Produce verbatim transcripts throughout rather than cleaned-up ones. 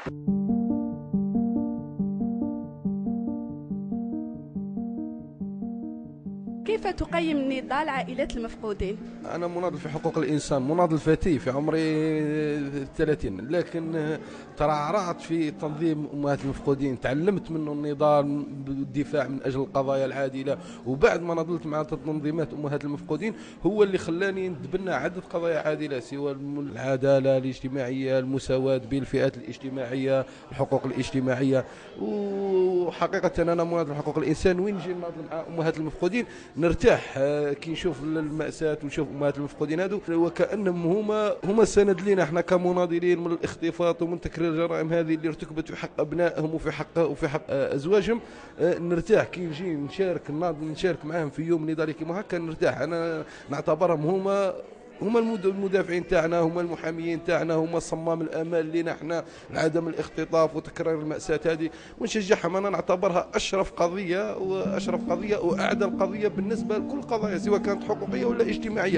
كيف تقيم نضال عائلات المفقودين؟ أنا مناضل في حقوق الإنسان، مناضل فتي في عمري ثلاثين، لكن ترعرعت في تنظيم أمهات المفقودين، تعلمت منه النضال بالدفاع من أجل القضايا العادلة. وبعد ما نضلت مع تنظيمات أمهات المفقودين هو اللي خلاني نتبنى عدة قضايا عادلة، سوى العدالة الاجتماعية، المساواة بين الفئات الاجتماعية، الحقوق الاجتماعية. وحقيقة أنا مناضل في حقوق الإنسان، وين نجي نناضل مع أمهات المفقودين نرتاح كي نشوف المأساة ونشوف أمهات المفقودين هذو، وكأنهم هما هما السند لنا احنا كمناضلين من الاختطاف ومن تكرير الجرائم هذه اللي ارتكبت في حق أبنائهم وفي حق وفي حق أزواجهم. نرتاح كي نجي نشارك نناضل نشارك معهم في يوم نضالي كيما هكا، نرتاح. أنا نعتبرهم هما هما المدافعين تاعنا، هما المحاميين تاعنا، هما صمام الامال لنا احنا لعدم الاختطاف وتكرار المأساة هذه، ونشجعهم. انا نعتبرها اشرف قضية واشرف قضية واعدل قضية بالنسبة لكل قضايا سواء كانت حقوقية ولا اجتماعية.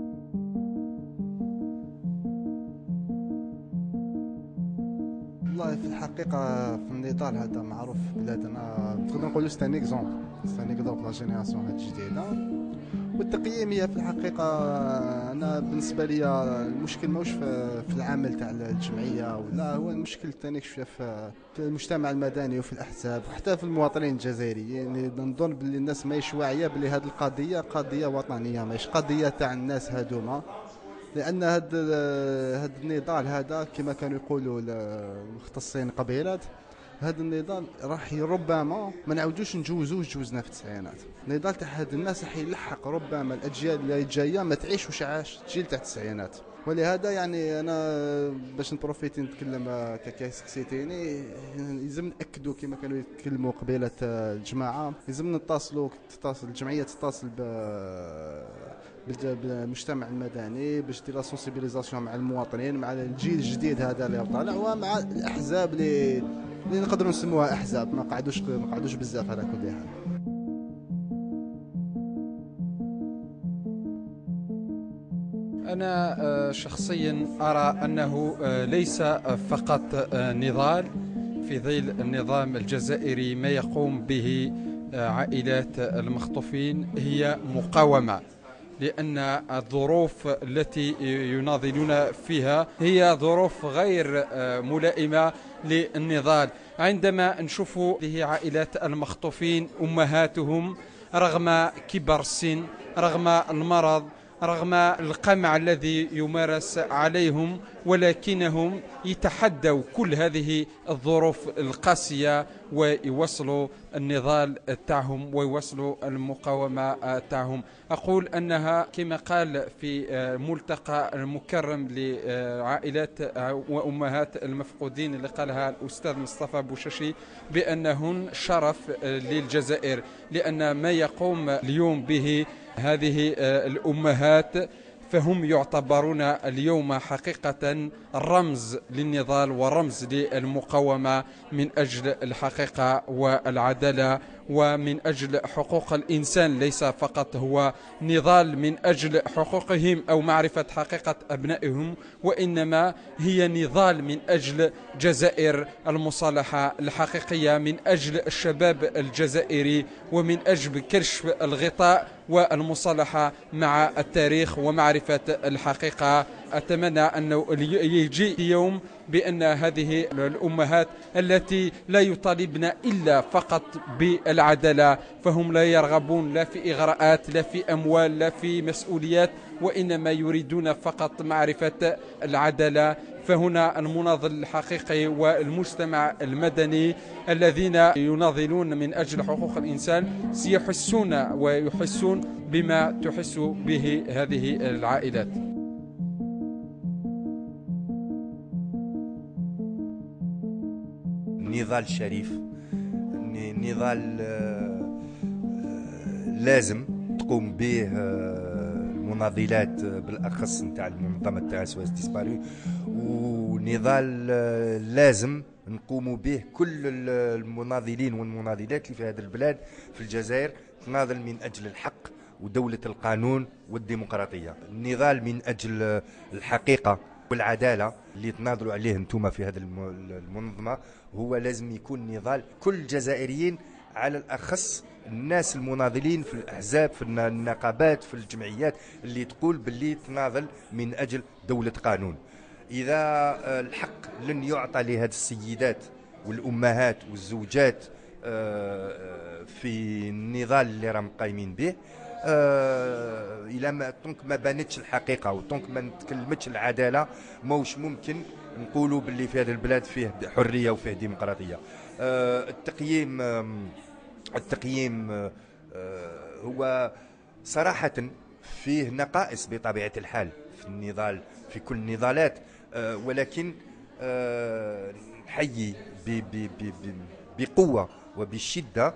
والله في الحقيقة في النضال هذا معروف في بلادنا، نقدر نقولوا سي ان اكزومبل سي ان اكزومبل لا جينيراسيون هذه الجديدة. والتقييم هي في الحقيقة أنا بالنسبة لي المشكل ماهوش في العمل تاع الجمعية، ولا هو المشكل ثاني شوية في المجتمع المدني وفي الأحزاب وحتى في المواطنين الجزائريين. يعني نظن باللي الناس ماهيش واعية باللي هذه القضية قضية وطنية، ماهيش قضية تاع الناس هذوما. لأن هذا هذا النضال هذا كما كانوا يقولوا المختصين قبيلات، هذا النضال راح ربما ما نعاودوش نجوزوه جوزنا في التسعينات. النضال تاع هاد الناس راح يلحق ربما الاجيال اللي جايه ما تعيشوش عاش الجيل تاع التسعينات. ولهذا يعني انا باش نبروفيتي نتكلم كاكا سكسيتيني، لازم ناكدوا كما كانوا يتكلموا قبيله الجماعه، لازم نتصلوا تتصل الجمعيه تتصل ب بالمجتمع المدني باش دير لا سونسيبيليزاسيون مع المواطنين، مع الجيل الجديد هذا اللي طالع، ومع الاحزاب اللي اللي نقدروا نسموها احزاب. ما قعدوش ما قعدوش بزاف على كل حال. أنا شخصيا أرى أنه ليس فقط نضال في ظل النظام الجزائري. ما يقوم به عائلات المخطوفين هي مقاومة، لأن الظروف التي يناضلون فيها هي ظروف غير ملائمة للنضال. عندما نشوف هذه عائلات المخطوفين أمهاتهم رغم كبر السن، رغم المرض، رغم القمع الذي يمارس عليهم، ولكنهم يتحدوا كل هذه الظروف القاسية ويوصلوا النضال تاعهم ويوصلوا المقاومة تاعهم. أقول أنها كما قال في ملتقى المكرم لعائلات وأمهات المفقودين اللي قالها الأستاذ مصطفى بوشاشي، بأنهن شرف للجزائر، لأن ما يقوم اليوم به هذه الأمهات فهم يعتبرون اليوم حقيقة رمز للنضال ورمز للمقاومة من أجل الحقيقة والعدالة ومن أجل حقوق الإنسان. ليس فقط هو نضال من أجل حقوقهم أو معرفة حقيقة أبنائهم، وإنما هي نضال من أجل جزائر المصالحة الحقيقية، من أجل الشباب الجزائري، ومن أجل كشف الغطاء والمصالحة مع التاريخ ومعرفة الحقيقة. أتمنى أنه يجي يوم بأن هذه الأمهات التي لا يطالبن إلا فقط بالعدالة، فهم لا يرغبون لا في إغراءات لا في أموال لا في مسؤوليات، وإنما يريدون فقط معرفة العدالة. فهنا المناضل الحقيقي والمجتمع المدني الذين يناضلون من أجل حقوق الإنسان سيحسون ويحسون بما تحس به هذه العائلات. نضال شريف، نضال لازم تقوم به المناضلات بالاخص نتاع المنظمه تاع اس او اس ديسباري، ونضال لازم نقوموا به كل المناضلين والمناضلات اللي في هذه البلاد في الجزائر، تناضل من اجل الحق ودوله القانون والديمقراطيه. النضال من اجل الحقيقه والعداله اللي تناضلوا عليه انتم في هذه المنظمه هو لازم يكون نضال كل الجزائريين، على الاخص الناس المناضلين في الاحزاب في النقابات في الجمعيات اللي تقول باللي تناضل من اجل دوله قانون. اذا الحق لن يعطى لهذه السيدات والامهات والزوجات في النضال اللي راهم قايمين به، الى ما طونك ما بانتش الحقيقه وطونك ما نتكلمتش العداله، موش ممكن نقولوا باللي في هذا البلاد فيه حريه وفيه ديمقراطيه. التقييم التقييم هو صراحه فيه نقائص بطبيعه الحال في النضال في كل النضالات، ولكن نحيي بقوه وبشده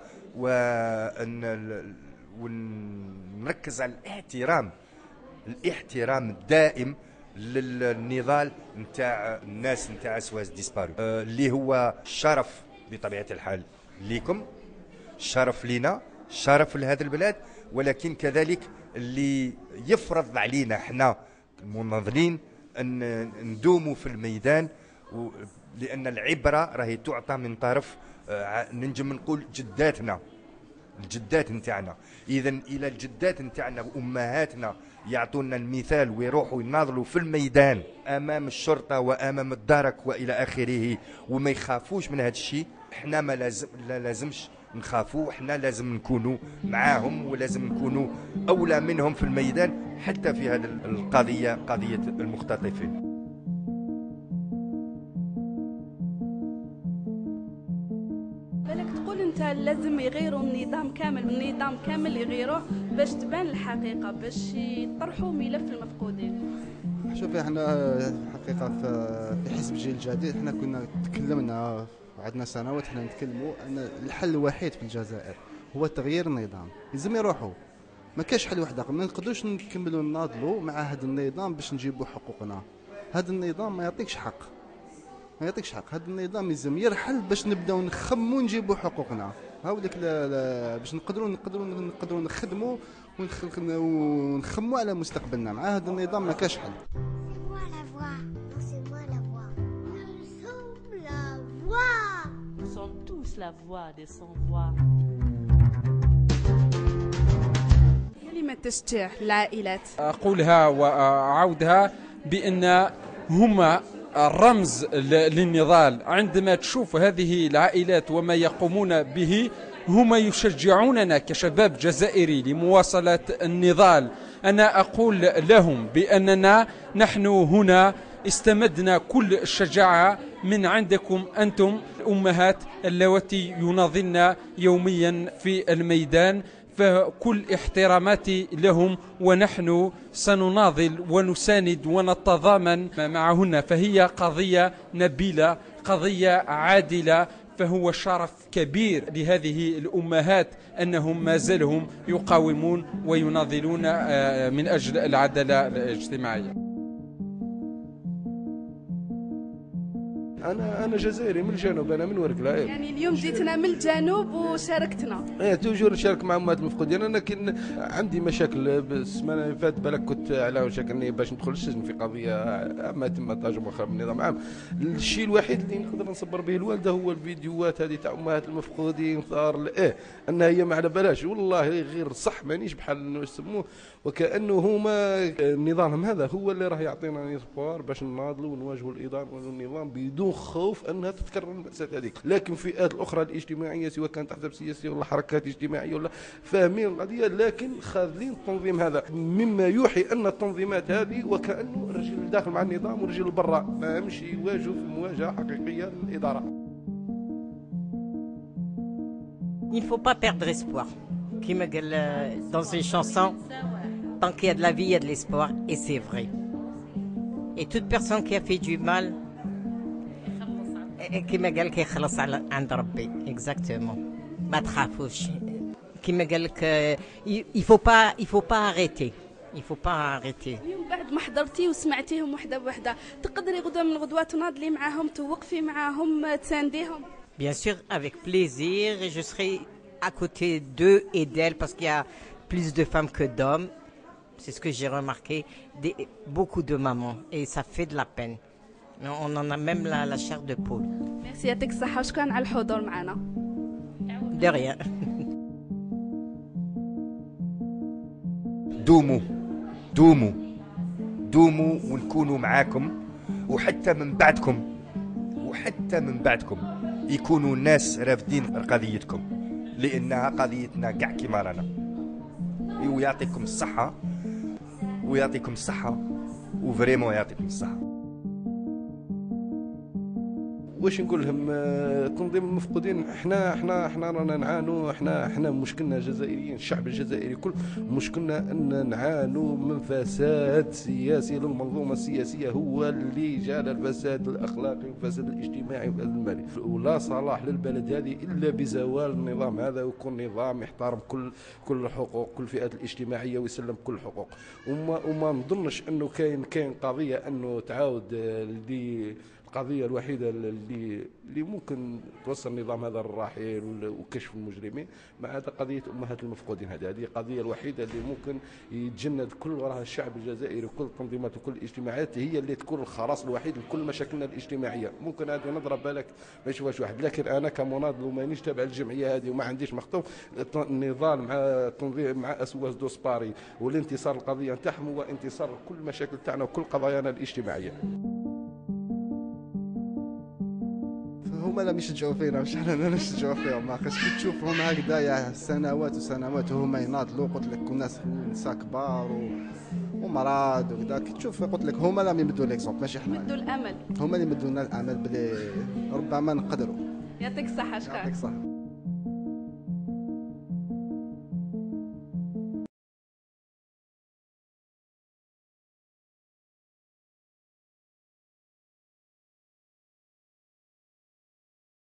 ونركز على الاحترام الاحترام الدائم للنضال نتاع الناس نتاع سواز ديسبارو، اللي هو شرف بطبيعه الحال ليكم، شرف لينا، شرف لهذا البلاد، ولكن كذلك اللي يفرض علينا احنا المناضلين ان ندوموا في الميدان، لان العبره راهي تعطى من طرف ننجم نقول جداتنا الجدات نتاعنا. اذا الى الجدات نتاعنا وامهاتنا يعطونا المثال ويروحوا يناضلوا في الميدان امام الشرطه وامام الدرك والى اخره وما يخافوش من هذا الشيء، احنا ما لازم لا لازمش نخافوا، احنا لازم نكونوا معاهم ولازم نكونوا اولى منهم في الميدان حتى في هذه القضيه قضيه المختطفين. بالك تقول انت لازم يغيروا النظام كامل، النظام كامل يغيروه باش تبان الحقيقه، باش يطرحوا ملف المفقودين. شوفي احنا حقيقه في حزب جيل جديد احنا كنا تكلمنا عندنا سنوات احنا نتكلموا ان الحل الوحيد في الجزائر هو تغيير النظام، لازم يروحوا، ما كاش حل واحد اخر، ما نقدروش نكملوا نناضلوا مع هذا النظام باش نجيبوا حقوقنا. هذا النظام ما يعطيكش حق، ما يعطيكش حق، هذا النظام لازم يرحل باش نبداو نخموا نجيبوا حقوقنا. هاوليك باش نقدروا نقدروا نقدروا نخدموا ونخموا على مستقبلنا. مع هذا النظام ما كاش حل. Nous sommes tous la voix des sans-voix. كلمة تشجيع العائلات أقولها وأعودها بأن هما الرمز للنضال. عندما تشوف هذه العائلات وما يقومون به هما يشجعوننا كشباب جزائري لمواصلة النضال. أنا أقول لهم بأننا نحن هنا استمدنا كل الشجاعة من عندكم أنتم الأمهات اللواتي يناضلن يوميا في الميدان، فكل احتراماتي لهم، ونحن سنناضل ونساند ونتضامن معهن. فهي قضية نبيلة، قضية عادلة، فهو شرف كبير لهذه الأمهات أنهم ما زالهم يقاومون ويناضلون من أجل العدالة الاجتماعية. انا انا جزائري من الجنوب، انا من ورقله. يعني اليوم جيتنا من الجنوب وشاركتنا. ايه توجور نشارك مع امهات المفقودين. انا كن عندي مشاكل السمانه اللي فاتت بالك كنت على وشك اني باش ندخل السجن في قضيه ما تم تهاجم اخر من النظام العام. الشيء الوحيد اللي نقدر نصبر به الوالده هو الفيديوهات هذه تاع امهات المفقودين صار ايه انها هي ما على بلاش، والله غير صح مانيش بحال يسموه، وكانه هما نظامهم هذا هو اللي راه يعطينا اسبوار باش نناضلوا ونواجهوا الاداره والنظام بدون خوف انها تتكرر المأساة هذيك. لكن الفئات الاخرى الاجتماعيه سواء كانت احزاب سياسيه ولا حركات اجتماعيه ولا فاهمين القضيه، لكن خاذلين التنظيم هذا، مما يوحي ان التنظيمات هذه وكانه الرجل داخل مع النظام والرجل برا ما يمشي يواجهوا في مواجهه حقيقيه للاداره. Il ne faut pas perdre espoir. Comme dans une chanson, tant qu'il y a de la vie, il y a de l'espoir, et c'est vrai. Et toute personne qui a fait du mal, كما قال لك يخلص على عند ربي. exactement. ما تخافوش. كما قال لك il faut pas il faut pas arrêter. il faut pas arrêter. اليوم بعد ما حضرتي وسمعتيهم وحده بوحده، تقدري غدوه من الغدوات تناضلي معاهم، توقفي معاهم، تسانديهم؟ Bien sûr, avec plaisir, et je serai à côté d'eux et d'elles parce qu'il y a plus de femmes que d'hommes. C'est ce que j'ai remarqué, des, beaucoup de mamans, et ça fait de la peine. On en a même la, la chair de poule. ميرسي يعطيك الصحة وشكرا على الحضور معنا. De rien. دوموا دوموا دوموا ونكونوا معاكم، وحتى من بعدكم وحتى من بعدكم يكونوا الناس رافدين قضيتكم، لانها قضيتنا كاع كيما رانا. ويعطيكم الصحة ويعطيكم الصحة وفريمون يعطيكم الصحة. واش نقول لهم؟ تنظيم المفقودين، احنا احنا احنا رانا نعانوا، احنا احنا مشكلنا جزائريين، الشعب الجزائري كل مشكلنا ان نعانوا من فساد سياسي للمنظومه السياسيه، هو اللي جعل الفساد الاخلاقي والفساد الاجتماعي والفساد المالي، ولا صلاح للبلد هذه الا بزوال النظام هذا، ويكون نظام يحترم كل كل الحقوق، كل الفئات الاجتماعيه، ويسلم كل الحقوق. وما وما نظنش انه كاين كاين قضيه انه تعاود اللي القضية الوحيدة اللي اللي ممكن توصل النظام هذا للرحيل وكشف المجرمين مع هذا قضية أمهات المفقودين. هذه هذه القضية الوحيدة اللي ممكن يتجند كل وراها الشعب الجزائري وكل التنظيمات وكل الاجتماعات، هي اللي تكون الخلاص الوحيد لكل مشاكلنا الاجتماعية. ممكن هذه نضرب بالك ما يشوفهاش واحد، لكن أنا كمناضل ومانيش تابع الجمعية هذه وما عنديش مخطوط، النضال مع التنظيم مع أسواس دوسباري والانتصار القضية نتاعهم هو انتصار كل مشاكل تاعنا وكل قضايانا الاجتماعية. هما لا يشجعوا فينا، مش احنا نشجعوا فيهم. ما خاصك كي تشوفهم هكذايا سنوات وسنوات وهما يناضلوا، قلت لك الناس نساء كبار و... ومرض وكذا، كي تشوف قلت لك هما لا يمدوا ليكزومبل، ماشي احنا. يمدوا الامل، هما اللي يمدوا لنا الامل بلي ربما نقدروا. يعطيك الصحة. شكرا. يعطيك الصحة.